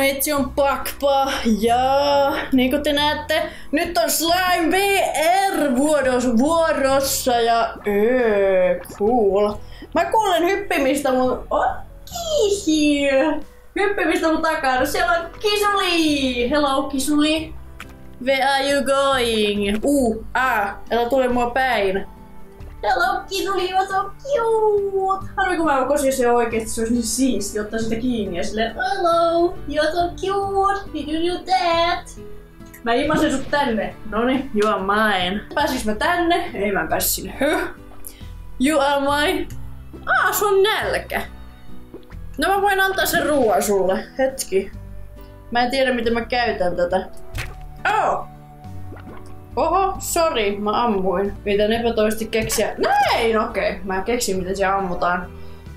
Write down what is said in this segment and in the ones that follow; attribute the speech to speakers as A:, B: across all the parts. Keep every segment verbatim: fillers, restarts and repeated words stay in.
A: meitsi on Pakpa ja niin kuin te näette, nyt on Slime V R vuodos, vuorossa ja öö, cool. Mä kuulen hyppimistä mun... Oh, kihi! Hyppimistä mun takana. Siellä on Kisuli! Hello Kisuli! Where are you going? Uh, ah, älä tule mua päin. Hello Kisuli, you're so cute! Harmi kun mä kosin se oikeesti, se olisi niin siisti ottaa sitä kiinni ja silleen hello, you're so cute, did you do that? Mä imasen sut tänne. Noni, you are mine. Pääsis mä tänne? Ei mä pääs sinne. Höh? You are mine. Ah, sun on nälkä. No mä voin antaa sen ruoan sulle. Hetki. Mä en tiedä miten mä käytän tätä. Oh! Oho, sorry, mä ammuin. Yritän epätoisesti keksiä. Näin, okei. Okay. Mä keksin miten se ammutaan.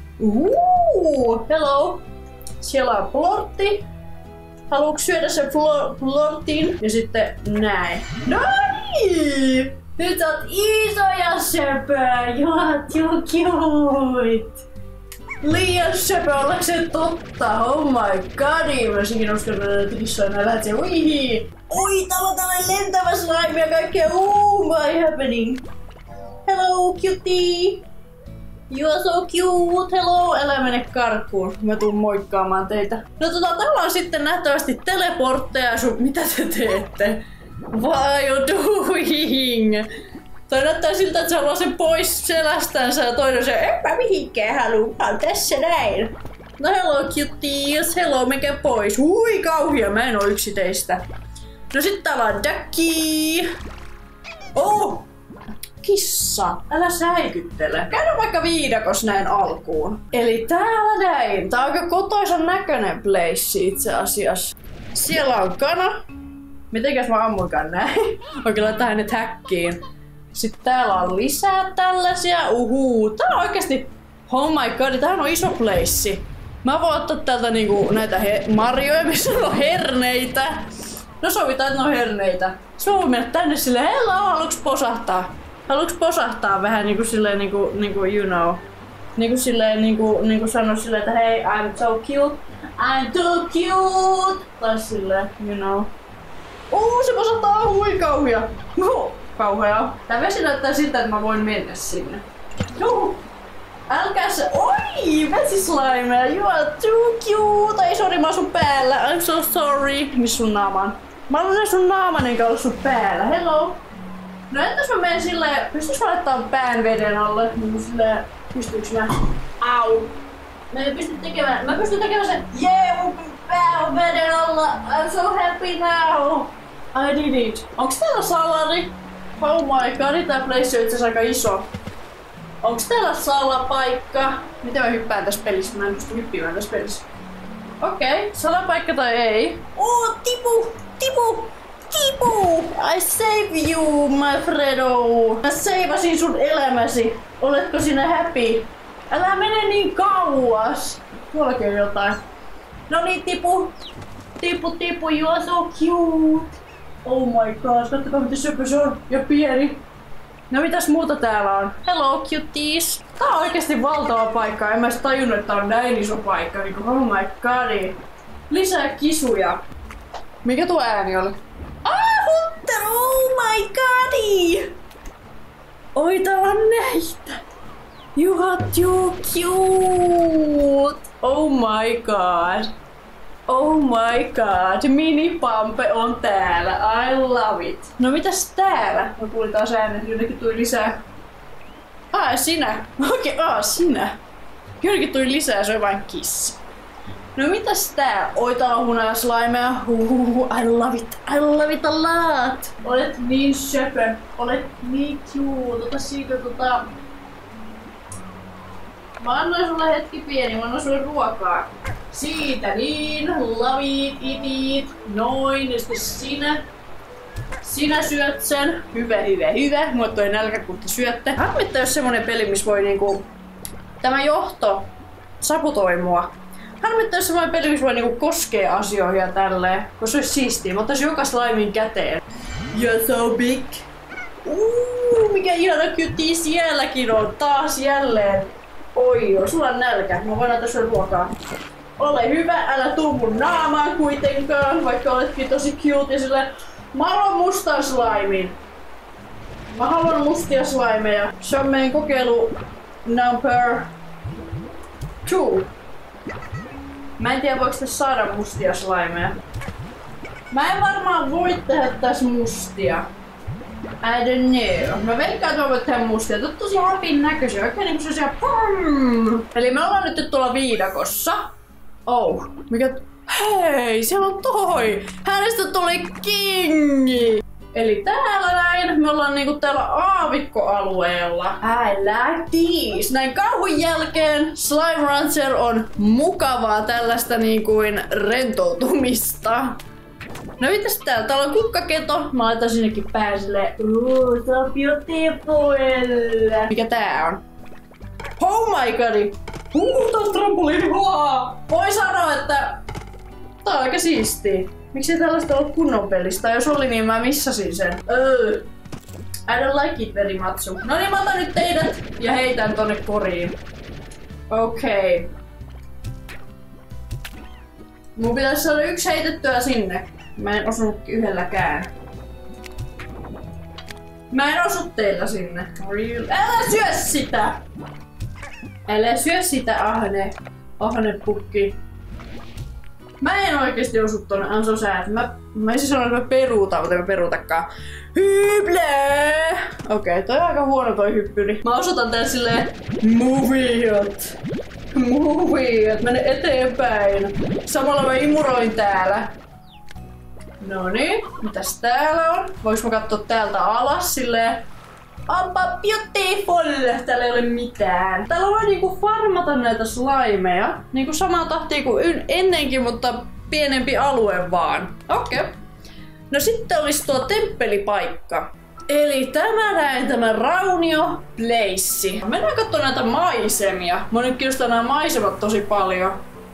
A: Uuu, hello. Siellä on plortti. Haluatko syödä sen plortin? Ja sitten näin. Noin! Nyt sä oot iso ja söpö. You're too cute. Liian söpö, ollaanko se totta? Oh my god, mä sinkin uskon, että kissoja nää lähtee uihi. Oi, täällä on tällainen lentävä slime ja kaikkea. Oh my happening. Hello cutie. You are so cute. Hello, älä mene karkuun. Mä tuun moikkaamaan teitä. No tota, täällä on sitten nähtävästi teleportteja sun... Mitä te teette? What are you doing? Toi näyttää siltä, että se haluaa sen pois selästänsä ja toinen se, en mä mihinkään haluu, mä oon tässä näin. No hello cuties, hello, menkää pois. Hui kauhia, mä en oo yksi teistä. No sit täällä on Ducky. Oh! Kissa, älä säikyttele. Käydään vaikka viidakos näin alkuun. Eli täällä näin. Tää on aika kotoisan näköinen place itse asiassa. Siellä on kana. Mitenkäs mä ammuinkaan näin? Oikein laittaa hänet häkkiin. Sitten täällä on lisää tällaisia. Uhuu, tää on oikeesti... Oh my god, tämähän on iso place. Mä voin ottaa täältä niinku näitä marjoja, missä on herneitä. No sovitaan, että ne on herneitä. Sitten mä voin mennä tänne silleen, hello, haluuks posahtaa? Haluuks posahtaa vähän niinku silleen niinku, niinku you know. Niinku silleen niinku, niinku sano silleen, että hei, I'm so cute. I'm so cute. Tai silleen, you know. Uu, se posahtaa, hui kauhia. No, kauhea. Tää vesi näyttää siltä, että mä voin mennä sinne. No. Älkää se... Oi! Vesislime! You are too cute! Ei sori, mä oon sun päällä. I'm so sorry. Miss sun naaman? Mä olen sun naaman enkä ollut sun päällä. Hello! No entäs mä menen silleen... Pystyis mä laittaa pään veden alle? Niin silleen... Pystyyks mä? Au! Mä en pysty tekemään... Mä pystyn tekemään sen... Jee! Mun pää on veden alla! I'm so happy now! I did it! Onks täällä salari? Oh my god, tää place on itse aika iso. Onks täällä salapaikka? Miten mä hyppään tässä pelissä? Mä en pysty hyppimään tässä pelissä. Okei, okay, salapaikka tai ei. Oh, tipu! Tipu! Tipu! I save you, my Fredo! Mä seivasin sun elämäsi. Oletko sinä happy? Älä mene niin kauas! Tuollakin on jotain. No niin, tipu! Tipu, tipu, you are so cute! Oh my god, katsokaa miten söpö se on ja pieni. No mitäs muuta täällä on? Hello cuties! Tää on oikeesti valtava paikka. En mä edes tajunnut, että tää on näin iso paikka. Niin kuin, oh my god. Lisää kisuja. Mikä tuo ääni oli? Ah, Hunter! Oh my god! Oi, täällä on näitä. You are too cute! Oh my god. Oh my god, minipampe on täällä. I love it. No mitäs täällä? Mä kuulin taas äänen, jonnekin tuli lisää. Ai sinä. Okei, okay, ah sinä. Jonnekin tuli lisää, se on vain kiss. No mitäs täällä? Oi, tää on hunaa slimea. Uhuhu, I love it. I love it a lot. Olet niin söpö. Olet niin cute. Ota siitä tota... Mä annoin sulle hetki pieni, mä annoin sulle ruokaa. Siitä niin, love it, eat it, noin, ja sitten sinä. Sinä syöt sen. Hyvä, hyvä, hyvä. Mulle toi nälkä, kun te syötte. Harmittaa jos semmonen peli, missä voi niinku... Tämä johto sabotoi mua. Harmittaa jos semmonen peli, missä voi niinku koskea asioihin ja tälleen. Koska se olisi siistiä. Mä ottaisin joka slimin käteen. You're so big. Uuu, mikä ihana cutie sielläkin on. Taas jälleen. Oi joo, sulla on nälkä. Mä voin antaa sulle ruokaa. ole hyvä, älä tuu mun naamaan kuitenkaan, vaikka oletkin tosi cute ja silleen, mä haluan mustaa slimin. Mä haluan mustia slimeja. Se on meidän kokeilu number two. Mä en tiedä voiko tässä saada mustia slimeja. Mä en varmaan voi tehdä tässä mustia. I don't know. Mä veikkaan, että mä voin tehdä mustia. Tää on tosi hapin näköisiä. Oikein niinku sellaisia pum. Eli me ollaan nyt tuolla viidakossa. Oh, mikä... Hei, siellä on toi! Hänestä tuli kingi! Eli täällä näin, me ollaan niinku täällä aavikkoalueella. I like this! Näin kauhun jälkeen Slime Rancher on mukavaa tällaista niinkuin rentoutumista. No mitäs täällä? Täällä on kukkaketo. Mä laitan sinnekin pää silleen. Ooh, so beautiful! Mikä tää on? Oh my god! Uh, taas trampoliini! Voi sanoa, että tää on aika siistiä. Miksi ei tällaista ollut kunnon pelistä? Jos oli, niin mä missasin sen. Öö. I don't like it very much. No niin, mä otan nyt teidät ja heitän tonne koriin. Okei. Okay. Mun pitäisi saada yksi heitettyä sinne. Mä en osunut yhdelläkään. Mä en osu teillä sinne. Real. Älä syö sitä! Älä syö sitä, ahne. Ahne pukki. Mä en oikeesti osu tonne, I'm so sad. Mä, mä en siis sano, että mä peruutan, mutta en mä peruutakaan. Hyble! Okei, okay, toi on aika huono toi hyppyri. Mä osoitan tää silleen moviot. Moviot, mene eteenpäin. Samalla mä imuroin täällä. Noniin, mitäs täällä on? Voinko mä katsoa täältä alas silleen? Onpa beautiful! Täällä ei ole mitään. Täällä voi niinku farmata näitä slimeja. Niinku samaa tahtia kuin ennenkin, mutta pienempi alue vaan. Okei. Okay. No sitten olisi tuo temppelipaikka. Eli tämä näin, tämä raunio place. Mennään katsomaan näitä maisemia. Mä nyt kiinnostaa nämä maisemat tosi paljon.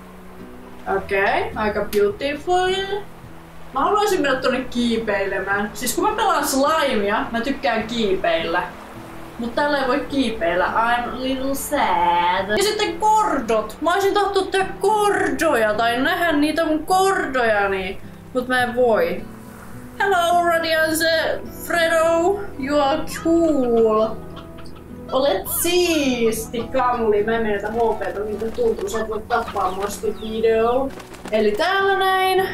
A: Okei, okay, aika beautiful. Mä haluaisin mennä tonne kiipeilemään. Siis kun mä pelaan slimea, mä tykkään kiipeillä. Mut tällä ei voi kiipeillä. I'm a little sad. Ja sitten kordot. Mä olisin tahtonut tehdä kordoja tai nähdä niitä mun kordojani. Mut mä en voi. Hello Radiance Fredo. You are cool. Olet siisti, Kamli. Mä en menetä H P:tä, miltä tuntuu. Sä et voi tappaa mua video. Eli täällä näin.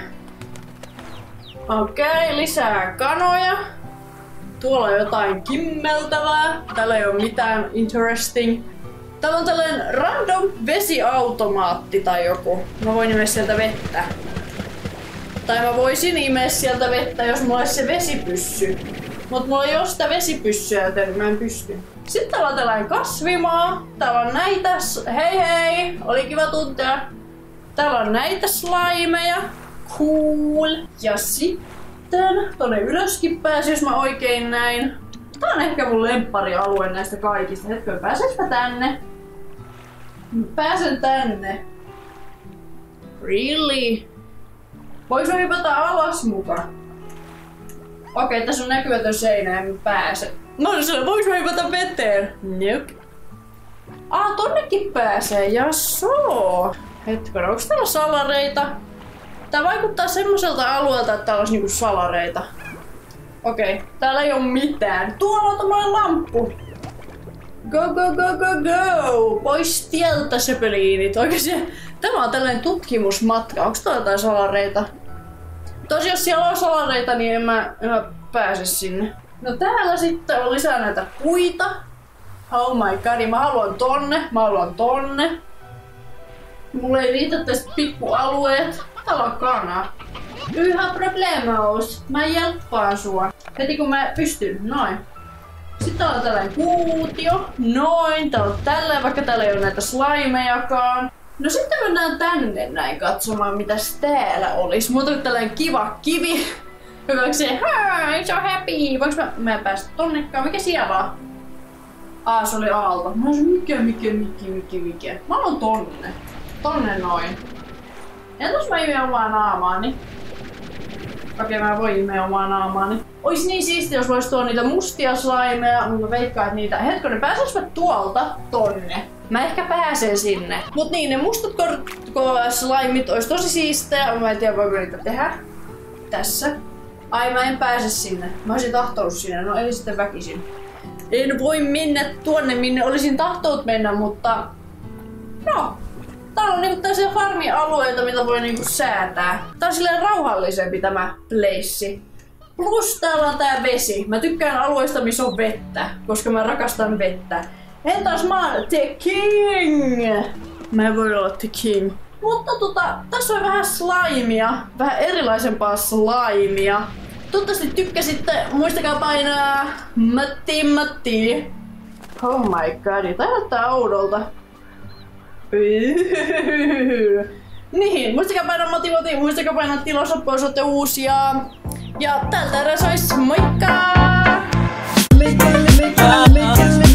A: Okei, okay, lisää kanoja. Tuolla on jotain kimmeltävää. Täällä ei ole mitään interesting. Täällä on tällainen random vesiautomaatti tai joku. Mä voin imeä sieltä vettä. Tai mä voisin imeä sieltä vettä, jos mulla olisi se vesipyssy. Mut mulla ei oo sitä vesipyssyä, joten mä en pysty. Sitten täällä on tällainen kasvimaa. Täällä on näitä... Hei hei! Oli kiva tuntea. Täällä on näitä slimeja. Cool. Ja sitten tonne ylöskin pääsi, jos mä oikein näin. Tää on ehkä mun lempparialue näistä kaikista. Hetkö, pääseekö mä tänne? Pääsen tänne. Really? Voinko mä hypätä alas mukaan? Okei, okay, tässä on näkymätön seinä ja mä pääsen. No se, voinko mä hypätä veteen? Nope. Ah, tonnekin pääsee, jasoo. Hetkö, onko täällä salareita? Tää vaikuttaa semmoiselta alueelta, että täällä olisi niinku salareita. Okei, okay, täällä ei oo mitään. Tuolla on tommoinen lamppu. Go, go, go, go, go! Pois tieltä, söpöliinit. Oikeesti, tämä on tällainen tutkimusmatka. Onko täällä jotain salareita? Tosi jos siellä on salareita, niin en mä, en mä pääse sinne. No täällä sitten on lisää näitä puita. Oh my god, mä haluan tonne, mä haluan tonne. Mulla ei riitä tästä pikkualueet. Täällä on kana. Yhä problemos. Mä jelppaan sua. Heti kun mä pystyn. Noin. Sitten täällä on tällainen kuutio. Noin. Täällä on tälleen, vaikka täällä ei ole näitä slimejakaan. No sitten mennään tänne näin katsomaan, mitäs täällä olisi. Muuta kuin tällainen kiva kivi. Joka se, hi, so happy. Voinko mä, mä en päästä tonnekaan? Mikä siellä on? Aa, se oli aalto. Mä olisin, mikä, mikä, mikä, mikä, mikä. Mä haluan tonne. Tonne noin. Entäs mä imen omaa naamaani? Okei, mä voin imeä omaa naamaani. Ois niin siistiä, jos vois tuoda niitä mustia slimeja, mutta mä veikkaan, että niitä... Hetkonen, pääsis mä tuolta tonne? Mä ehkä pääsen sinne. Mut niin, ne mustat korkko-slimeit ois tosi siistejä. Mä en tiedä voiko niitä tehdä. Tässä. Ai mä en pääse sinne. Mä olisin tahtonut sinne, no eli sitten väkisin. En voi mennä tuonne minne olisin tahtonut mennä, mutta... No. Täällä on niinku tällaisia farmi-alueita, mitä voi niinku säätää. Tää on silleen rauhallisempi tämä pleissi. Plus täällä on tää vesi. Mä tykkään alueista, missä on vettä, koska mä rakastan vettä. Entäs mä oon the king? Mä en voi olla the king. Mutta tota, tässä on vähän slimea. Vähän erilaisempaa slimea. Toivottavasti tykkäsitte. Muistakaa painaa Matti Matti. Oh my god, tää näyttää oudolta. Niin, muistakaa painaa Matti Matti. Muistakaa painaa tilausoppia, jos ootte uusia. Ja tältä erää se ois moikka!